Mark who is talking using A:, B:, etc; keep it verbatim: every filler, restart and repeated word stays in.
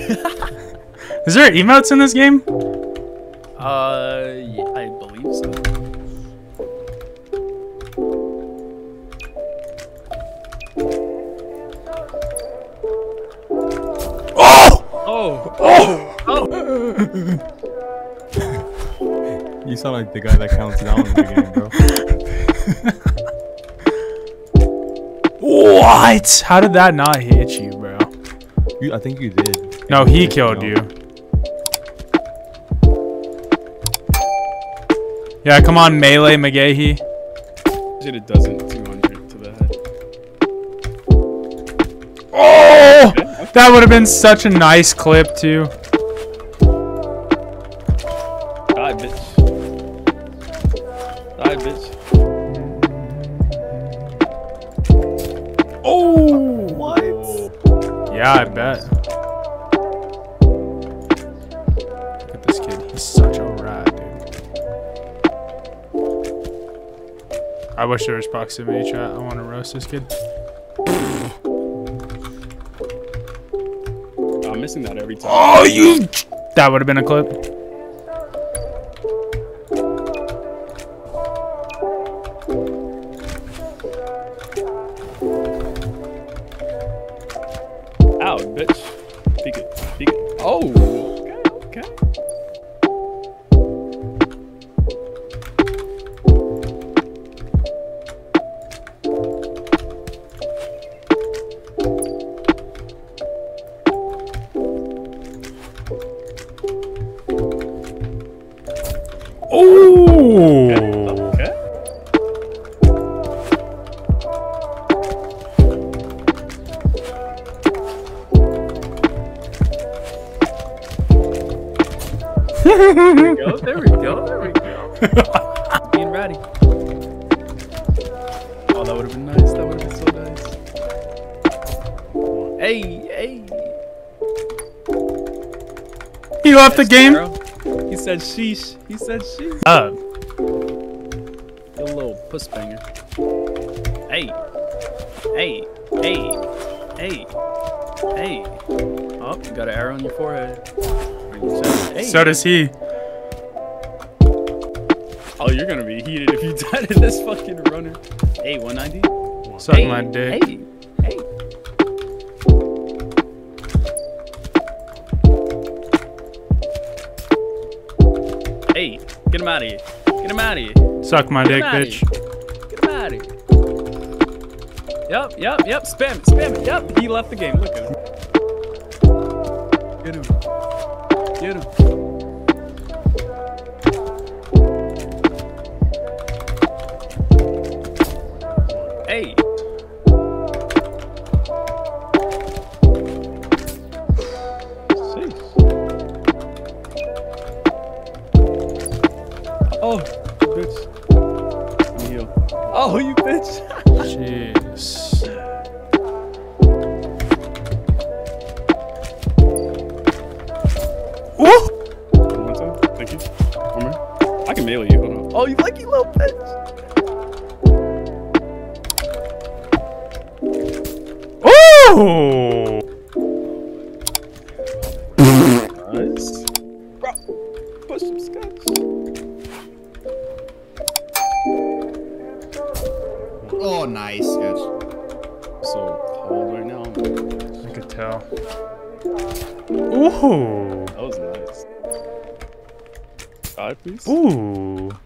A: Is there emotes in this game?
B: Uh, yeah, I believe so.
A: Oh!
B: Oh!
A: Oh!
B: Oh!
C: You sound like the guy that counts down in the game, bro.
A: What? How did that not hit you, bro?
C: You, I think you did.
A: No, he killed you. Yeah, come on, melee McGahee.
B: Shit, it doesn't. two hundred to the head.
A: Oh! That would have been such a nice clip, too.
B: Die, bitch. Die, bitch.
A: Oh!
B: What?
A: Yeah, I bet. Look at this kid. He's such a rat, dude. I wish there was proximity chat. I want to roast this kid.
B: I'm missing that every time.
A: Oh, you! That would have been a clip.
B: Ow, bitch. Peek it. Peek it. Oh! Okay, okay.
A: Oh!
B: Okay. There we go. There we go. There we go. Being ready. Oh, that would have been nice. That would have been so nice. Hey, hey.
A: He left the game.
B: Sparrow. He said sheesh. He said sheesh.
A: Uh.
B: You little puss banger. Hey. Hey. Hey. Hey. Hey. Oh, you got an arrow on your forehead. Hey.
A: So does he.
B: Oh, you're gonna be heated if you die to this fucking runner. Hey, one ninety.
A: Suck
B: Hey.
A: my dick.
B: Hey. Hey. Hey, get him out of here. Get him out of here.
A: Suck my dick,
B: Get him outta
A: bitch.
B: here. Get him out of here. Yup, yup, yup. Spam it, spam it. Yup, he left the game. Look at him. Get him. Get him. Hey. Oh, bitch. Let me heal. Oh, you bitch.
A: Jeez. Ooh!
B: One time. Thank you. One more. I can melee you. Hold on. Oh, you lucky little bitch.
A: Ooh!
B: Nice. Bro, push some scotch.
D: Oh, nice sketch.
B: So cold right now.
A: I could tell. Ooh!
B: That was nice. Five, please.
A: Ooh!